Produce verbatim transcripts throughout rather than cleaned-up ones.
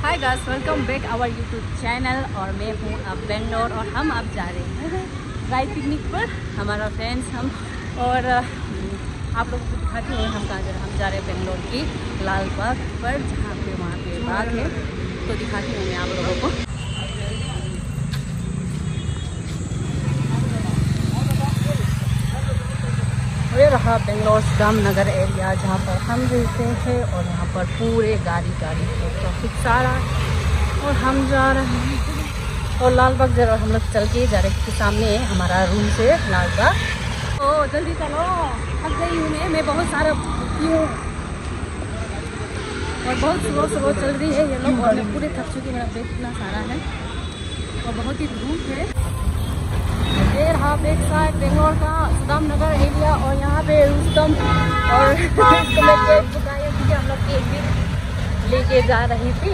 Hi guys, welcome back our YouTube channel. और मैं हूँ अब बेंगलोर और हम अब जा रहे हैं ड्राई पिकनिक पर, हमारा फ्रेंड्स हम। और आप लोगों को दिखाती हूँ हम कहाँ जा रहे हैं। हम जा रहे हैं बेंगलोर की लाल बाग पर, जहाँ पे वहाँ पे बाग है, तो दिखाती हूँ मैं आप लोगों को। ये रहा बेंगलोर रामनगर एरिया जहाँ पर हम रहते हैं। और यहाँ पर पूरे गाड़ी गाड़ी है, ट्रैफिक सारा। और हम जा रहे हैं और लाल बाग जरा हम लोग चल के जा रहे हैं, सामने है हमारा रूम से लाल बाग। ओ जल्दी चलो, थक गई हूँ मैं मैं बहुत सारा हूँ और बहुत स्लो स्लो चल रही है ये लोग। और मैं पूरे थक चुकी, मेरा पेट इतना सारा है और बहुत ही धूप है। ये रहा बैक साइड बेंगलोर का रामनगर एरिया। और यहाँ पे रुस्तम और केक बुकाया, क्योंकि हम लोग केक भी लेके जा रही थी।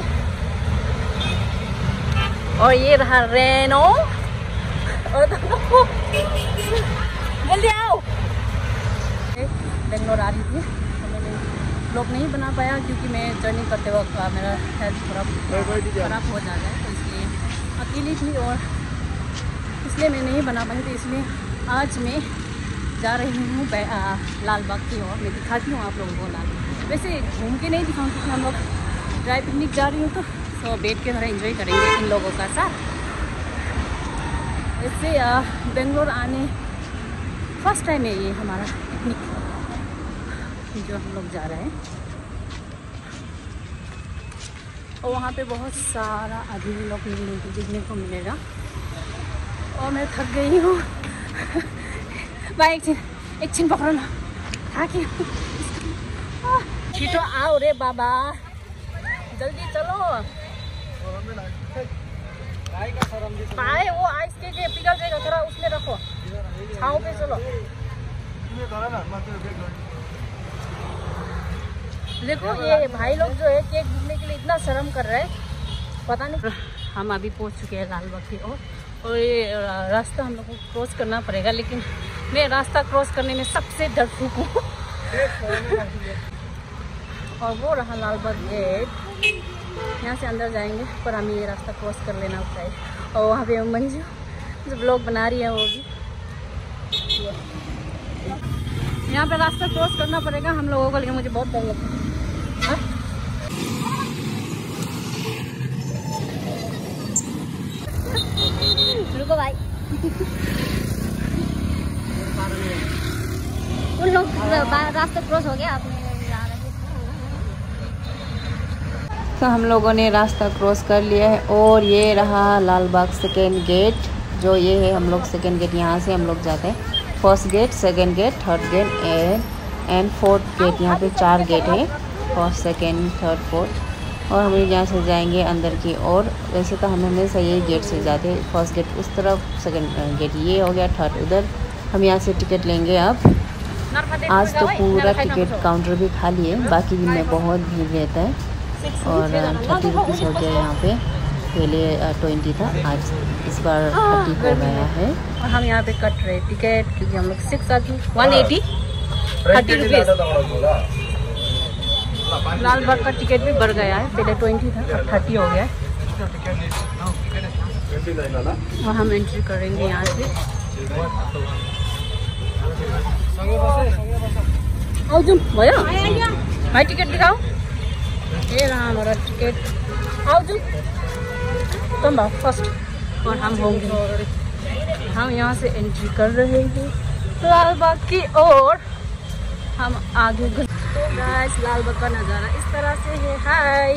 और ये रहा रेनो, और जल्दी आओ। बेंगलोर आ रही थी तो मैंने ब्लॉग नहीं बना पाया, क्योंकि मैं जर्नी करते वक्त मेरा हेल्थ थोड़ा खराब हो जाता है, तो इसलिए अकेली थी और इसलिए मैं नहीं बना पाई। तो इसलिए आज मैं जा रही हूँ लाल बाग की ओर। मैं दिखाती हूँ आप लोगों को लाल बाग। वैसे घूम के नहीं दिखाऊँ, क्योंकि हम लोग ड्राई पिकनिक जा रही हूँ, तो तो बैठ के थोड़ा एंजॉय करेंगे इन लोगों का साथ। इससे बेंगलोर आने फर्स्ट टाइम है ये हमारा पिकनिक जो हम लोग जा रहे हैं। और वहाँ पे बहुत सारा आदमी लोग देखने को मिलेगा। और मैं थक गई हूँ भाई, एक छिन एक छिन पकड़ो ना, थाकी छिटो आओ रे बाबा, जल्दी चलो। पाए वो आइस के, के पिघल जाएगा, थोड़ा उसमें रखो, छाँव पे चलो। देखो ये भाई लोग जो है केक ढूंढने के लिए इतना शर्म कर रहे हैं, पता नहीं। हम अभी पहुँच चुके हैं लाल बाग की ओर। और ये रास्ता हम लोग को क्रॉस करना पड़ेगा, लेकिन मैं रास्ता क्रॉस करने में सबसे डरपोक हूँ। और वो रहा लाल बाग गेट, यहाँ से अंदर जाएंगे, पर हमें ये रास्ता क्रॉस कर लेना चाहिए। और वहाँ पे मंजू जो ब्लॉग बना रही है वो भी, यहाँ पे रास्ता क्रॉस करना पड़ेगा हम लोगों को, लेकिन मुझे बहुत डर लगता है। रुको भाई, उन लोग रास्ता क्रॉस हो गया, आपने जा रहे तो हम लोगों ने रास्ता क्रॉस कर लिया है। और ये रहा लाल बाग सेकेंड गेट, जो ये है हम लोग सेकेंड गेट, यहाँ से हम लोग जाते हैं। First gate, second gate, third gate and and fourth gate. यहाँ पे चार गेट है, फर्स्ट सेकेंड थर्ड फोर्थ। और हम यहाँ से जाएंगे अंदर की ओर। वैसे तो हम हमेशा यही गेट से जाते हैं, फर्स्ट गेट उस तरफ, सेकंड गेट ये हो गया, थर्ड उधर। हम यहाँ से टिकट लेंगे अब। आज तो पूरा टिकट काउंटर भी खाली है, बाकी दिन में बहुत भीड़ रहता है। और थर्टी रुपीज़ हो गया यहाँ पे, पहले ट्वेंटी था, आज इस बार थर्टी हो गया है। और हम यहाँ पे कट रहे टिकट, क्योंकि हम लोग सिक्स आदमी one eighty thirty rupees. Lal Bagh का टिकट भी बढ़ गया है, पहले ट्वेंटी था, अब थर्टी हो गया है। और हम एंट्री करेंगे यहाँ से। आओ जुम भयो भाई, टिकट दिखाओ। ये रहा हमारा टिकट, आओ जुम तुम भाव फर्स्ट। और हम होंगे, हम यहाँ से एंट्री कर रहे हैं लाल बाग की ओर। हम आगे तो गाइस लाल बाग का नज़ारा इस तरह से है। हाय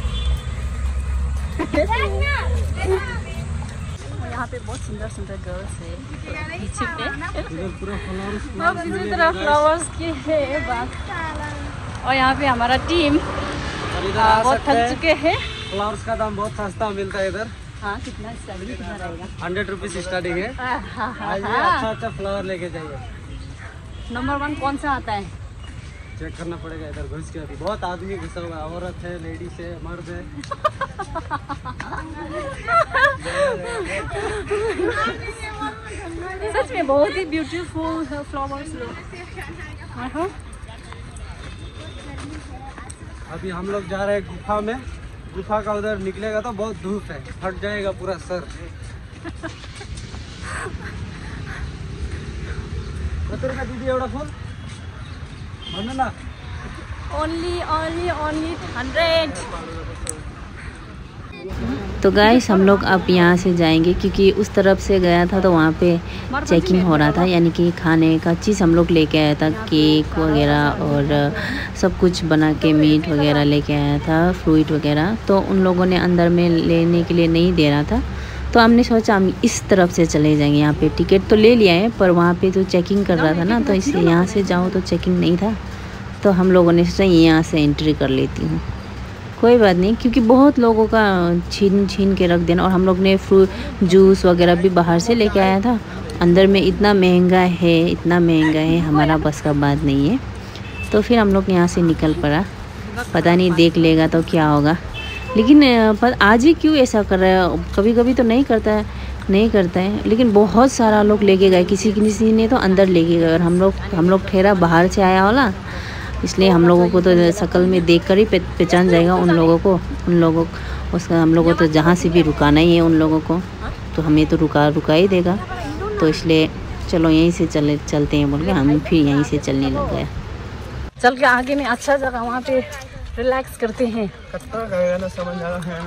यहाँ पे बहुत सुंदर सुंदर गर्ल्स है पीछे पे, इसी तरह फ्लावर्स की है बाग। और यहाँ पे हमारा टीम बहुत थक चुके हैं। फ्लावर्स का दाम बहुत सस्ता मिलता है इधर। हाँ, कितना स्टार्टिंग कितना रहेगा? हंड्रेड रुपीज स्टार्टिंग है। हाँ, हाँ, आज भी हाँ। अच्छा अच्छा फ्लावर लेके जाइए। नंबर वन कौन सा आता है? चेक करना पड़ेगा इधर घुस के। अभी बहुत आदमी घुसा हुआ है, औरत है, लेडीज है, मर्द है। सच में बहुत ही ब्यूटीफुल फ्लावर्स लोग। अभी हम लोग जा रहे हैं गुफा में, गुफा का उधर निकलेगा तो बहुत धूप है, फट जाएगा पूरा सर। दीदी एवढा फूल ना ओनली ओनली ओनली हंड्रेड। तो गाइस हम लोग अब यहाँ से जाएंगे क्योंकि उस तरफ से गया था तो वहाँ पे चेकिंग हो रहा था, यानी कि खाने का चीज़ हम लोग लेके आया था, केक वगैरह और सब कुछ बना के मीट वगैरह लेके आया था, फ्रूट वगैरह। तो उन लोगों ने अंदर में लेने के लिए नहीं दे रहा था, तो हमने सोचा हम इस तरफ से चले जाएंगे। यहाँ पे टिकट तो ले लिया है पर वहाँ पे तो चेकिंग कर रहा था ना, तो इसलिए यहाँ से जाओ तो चेकिंग नहीं था, तो हम लोगों ने सोचा यहाँ से एंट्री कर लेती हूँ। कोई बात नहीं, क्योंकि बहुत लोगों का छीन छीन के रख देना। और हम लोग ने फ्रूट जूस वगैरह भी बाहर से लेके आया था। अंदर में इतना महंगा है, इतना महंगा है, हमारा बस का बात नहीं है। तो फिर हम लोग यहाँ से निकल पड़ा। पता नहीं देख लेगा तो क्या होगा, लेकिन पर आज ही क्यों ऐसा कर रहा है, कभी कभी तो नहीं करता है नहीं करता है लेकिन बहुत सारा लोग लेके गए, किसी किसी ने तो अंदर लेके गए। और हम लोग हम लोग ठहरा बाहर से आया वाला, इसलिए हम लोगों को तो शक्ल में देखकर ही पहचान जाएगा उन लोगों को उन लोगों उसका हम लोगों को तो जहाँ से भी रुकाना ही है उन लोगों को, तो हमें तो रुका रुका ही देगा। तो इसलिए चलो यहीं से चले चलते हैं बोल के हम फिर यहीं से चलने लग गए। चल के आगे में अच्छा जगह वहाँ पे रिलैक्स करते हैं। समझ आ रहा है।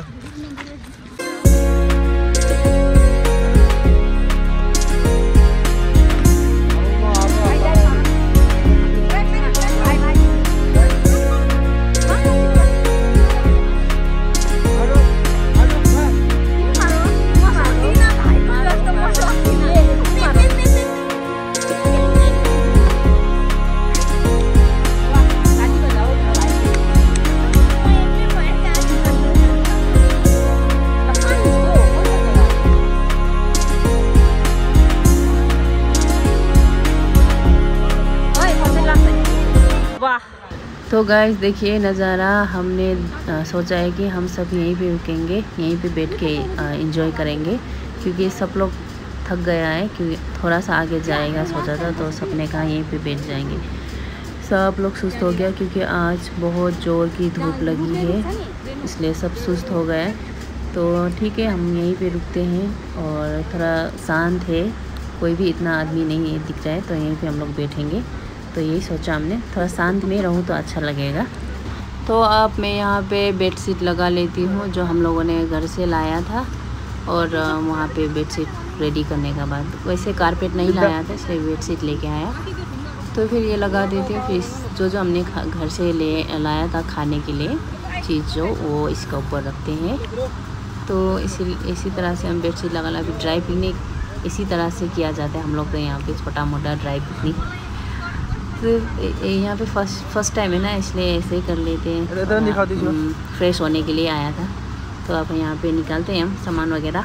तो गाइस देखिए नज़ारा, हमने आ, सोचा है कि हम सब यहीं पे रुकेंगे, यहीं पे बैठ के एंजॉय करेंगे, क्योंकि सब लोग थक गया है, क्योंकि थोड़ा सा आगे जाएगा सोचा था, तो सबने कहा यहीं पे बैठ जाएंगे। सब लोग सुस्त हो गया क्योंकि आज बहुत ज़ोर की धूप लगी है, इसलिए सब सुस्त हो गए। तो ठीक है, हम यहीं पे रुकते हैं और थोड़ा शांत है, कोई भी इतना आदमी नहीं है दिख रहा है, तो यहीं पे हम लोग बैठेंगे। तो यही सोचा हमने, थोड़ा शांत में रहूँ तो अच्छा लगेगा। तो अब मैं यहाँ पे बेडशीट लगा लेती हूँ जो हम लोगों ने घर से लाया था, और वहाँ पे बेडशीट रेडी करने के बाद, वैसे कारपेट नहीं लाया था इसलिए बेडशीट लेके आया, तो फिर ये लगा देती हूँ। फिर जो जो हमने घर से ले लाया था खाने के लिए चीज़ जो, वो इसके ऊपर रखते हैं। तो इसी इसी तरह से हम बेडशीट लगा ला। फिर ड्राई पिकनिक इसी तरह से किया जाता है हम लोग, तो यहाँ पे छोटा मोटा ड्राई पिकनिक। तो यहाँ पे फर्स्ट फर्स्ट टाइम है ना, इसलिए ऐसे ही कर लेते हैं। फ्रेश होने के लिए आया था, तो अब यहाँ पे निकालते हैं हम सामान वगैरह।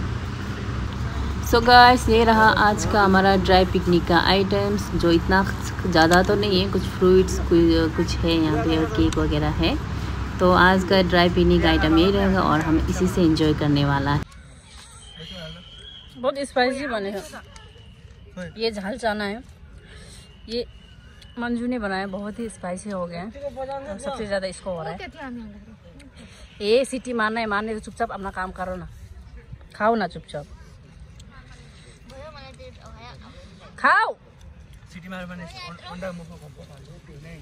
सो गाइस ये रहा आज का हमारा ड्राई पिकनिक का आइटम्स, जो इतना ज़्यादा तो नहीं है, कुछ फ्रूट्स कुछ कुछ है यहाँ पे और केक वगैरह है। तो आज का ड्राई पिकनिक आइटम यही रहेगा और हम इसी से एंजॉय करने वाला है। बहुत स्पाइसी बने हैं। ये झाल चाना है, ये मंजू ने बनाया, बहुत ही स्पाइसी हो गया है। सबसे ज़्यादा इसको हो रहा है। ये सीटी मारना है, मारने तो चुपचाप अपना काम करो ना, खाओ ना चुपचाप खाओ। सीटी मार बने अंडा मुखो को नहीं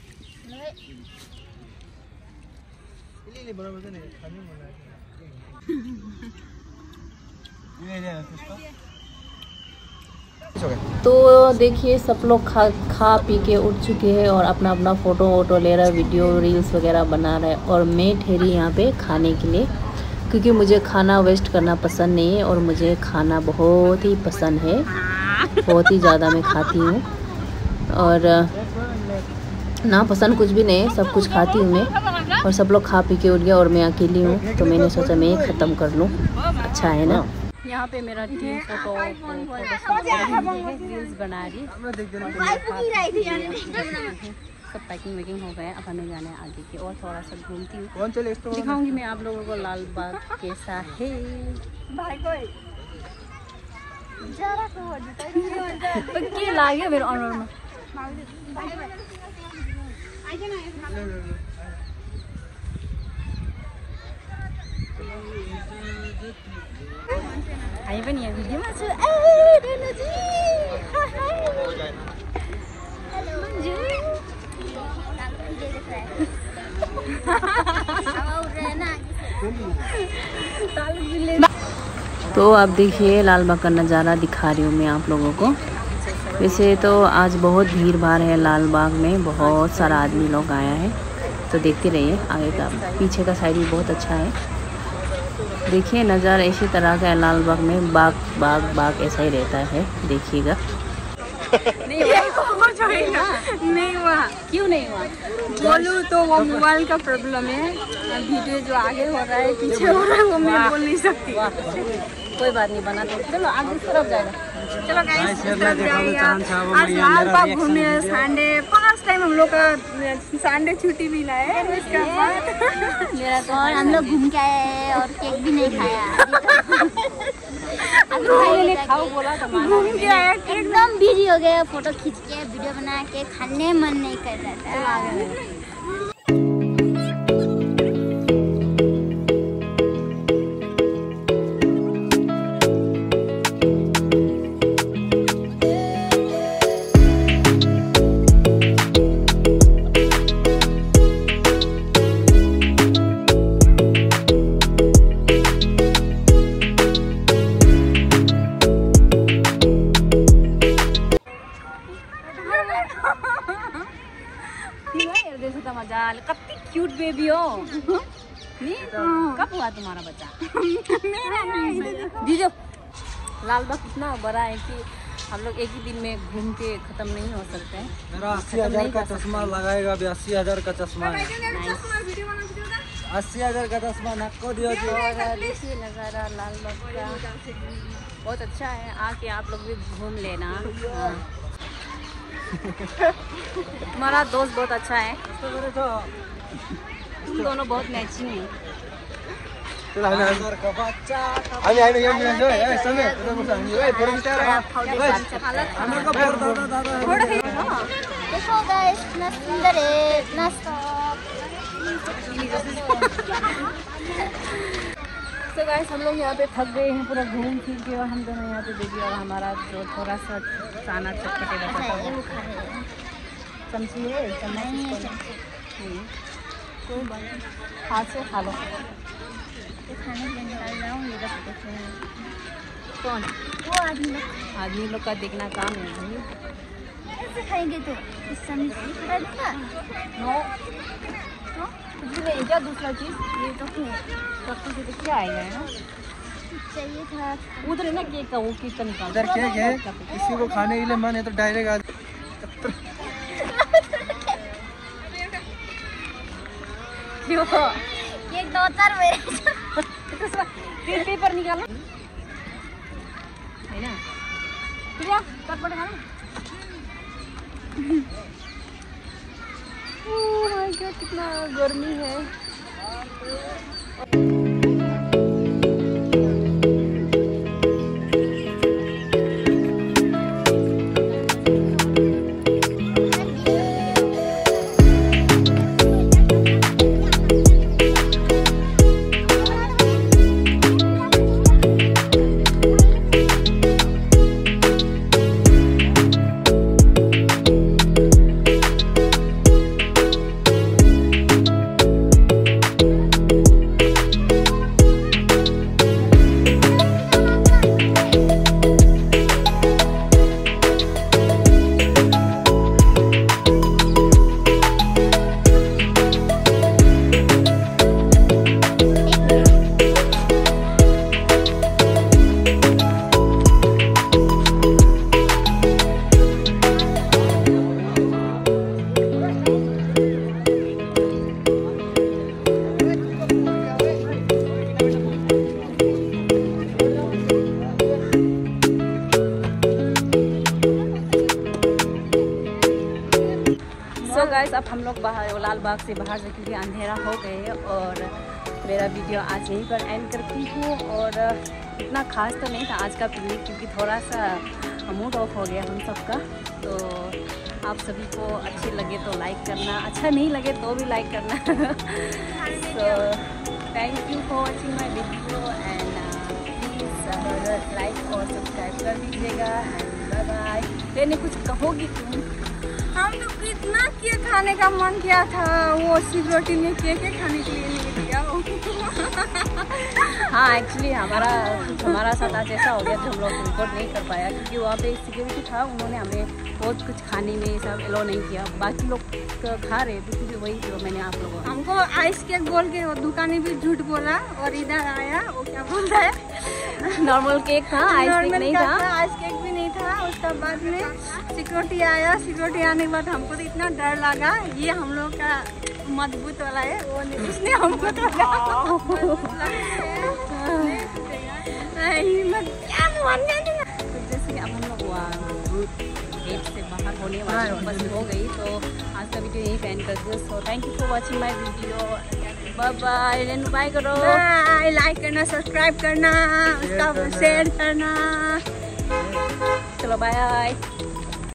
ले ले बराबर नहीं खाने वाला है। ये ले उसको। तो देखिए सब लोग खा खा पी के उठ चुके हैं और अपना अपना फ़ोटो वोटो ले रहा है, वीडियो रील्स वगैरह बना रहा है। और मैं ठहरी यहाँ पे खाने के लिए, क्योंकि मुझे खाना वेस्ट करना पसंद नहीं है और मुझे खाना बहुत ही पसंद है, बहुत ही ज़्यादा मैं खाती हूँ। और ना पसंद कुछ भी नहीं है, सब कुछ खाती हूँ मैं। और सब लोग खा पी के उठ गया और मैं अकेली हूँ, तो मैंने सोचा मैं ख़त्म कर लूँ, अच्छा है ना। यहाँ पे मेरा टीम फोटो रील्स बना रही, सब पैकिंग वैकिंग हो गया। अब हमें जाना है आगे की और थोड़ा सा घूमती हूँ, दिखाऊंगी मैं आप लोगों को लाल बाग कैसा है। क्या लागे मेरे ऑनर में हामी पनि यहाँ भिडियोमा छु। तो अब देखिए लाल बाग का नज़ारा दिखा रही हूँ मैं आप लोगों को। वैसे तो आज बहुत भीड़ भाड़ है लाल बाग में, बहुत सारा आदमी लोग आया है। तो देखते रहिए, आगे का पीछे का साइड भी बहुत अच्छा है। देखिए नज़ारा इसी तरह का है लाल बाग में, बाग बाग बाग ऐसा ही रहता है, देखिएगा। नहीं हुआ, नहीं हुआ। क्यों नहीं हुआ? बोलूँ तो वो मोबाइल का प्रॉब्लम है। वीडियो जो आगे हो रहा है पीछे हो रहा है वो मैं बोल नहीं सकती। कोई बात नहीं, बना तो चलो आगे तरफ जाएगा। चलो गाइस, आज लाल बाग घूमने संडे फर्स्ट टाइम हम लोग का संडे छुट्टी मिला है। मेरा तो और हम लोग घूम के आए और केक भी नहीं खाया। खाओ बोला तो घूम के आया, एकदम बिजी हो गया, फोटो खींच के वीडियो बना के खाने मन नहीं कर रहा था। कत्ती क्यूट बेबी हो। नहीं कब हुआ तुम्हारा बच्चा? दीजो लाल बाग इतना बड़ा है कि हम लोग एक ही दिन में घूम के खत्म नहीं हो सकते हैं। मेरा अस्सी हजार का चश्मा लगाएगा भी, अस्सी हजार का चश्मा है। अस्सी हजार का चश्मा नक्को दियो। देखिए नज़ारा लाल बाग का बहुत अच्छा है, आके आप लोग भी घूम लेना। हमारा दोस्त बहुत अच्छा है, तुम दोनों बहुत मैचिंग है। देखो गाइस इतना सुंदर है, इतना तो गाइस हम लोग यहाँ पे थक गए हैं पूरा घूम फिर के, और हम दोनों यहाँ पे देखिए, और हमारा जो थोड़ा सा खाना चटपटे बचा था चमची है, चम्मच कोई बात नहीं, हाथ से खा लो। खाने के लिए निकाल रहा हूँ। कौन? वो आदमी लोग, आदमी लोग का देखना काम है भाई। कैसे खाएंगे तो इस समय खा दूँगा। नो कुछ भी नहीं, क्या दूसरा चीज़ ये तो है, सबसे से तो क्या आएगा है ना, चाहिए था उधर है ना केक का, वो केक का निकाल। इधर केक है, किसी को खाने के लिए मन है तो डायरेक्ट आ क्यों केक दो चार फिर पेपर निकालो है ना, प्रिया चटपट खाना। ओह माय गॉड कितना गर्मी है। तो गाइस अब हम लोग बाहर लाल बाग से बाहर से, क्योंकि अंधेरा हो गए है, और मेरा वीडियो आज यहीं पर एंड करती हूँ। और इतना खास तो नहीं था आज का पिकनिक, क्योंकि थोड़ा सा मूड ऑफ हो गया हम सबका। तो आप सभी को अच्छे लगे तो लाइक करना, अच्छा नहीं लगे तो भी लाइक करना। तो thank you for watching my video and please like और सब्सक्राइब कर दीजिएगा एंड बाय बाय। मैंने कुछ कहोगी तुम? हम लोग को इतना केक खाने का मन किया था, वो सिक्योरिटी ने केक खाने के लिए नहीं दिया। हाँ एक्चुअली हमारा कुछ हमारा साथ आज ऐसा हो गया कि हम लोग रिकॉर्ड नहीं कर पाया क्योंकि वहाँ पे सिक्योरिटी था, उन्होंने हमें बहुत कुछ खाने में सब अलाउ नहीं किया। बाकी लोग खा रहे थे क्योंकि वही जो मैंने आप लोगों हमको आइस केक बोल के वो दुकानी भी झूठ बोला और इधर आया वो क्या बोलता है नॉर्मल केक था, आइस केक नहीं था। आइस केक भी नहीं था। उसके बाद में सिक्योरिटी आया, सिक्योरिटी आने के बाद हमको तो इतना डर लगा, ये हम लोग का मजबूत वाला है, वो नहीं, उसने हमको तो जैसे अब हम लोग गेट से बाहर होने वाले बस हो गई, तो आज का वीडियो यही एंड कर दो। So thank you for watching my video, bye bye. Renu bye करो, लाइक करना, सब्सक्राइब करना, उसका शेयर करना। चलो बाय।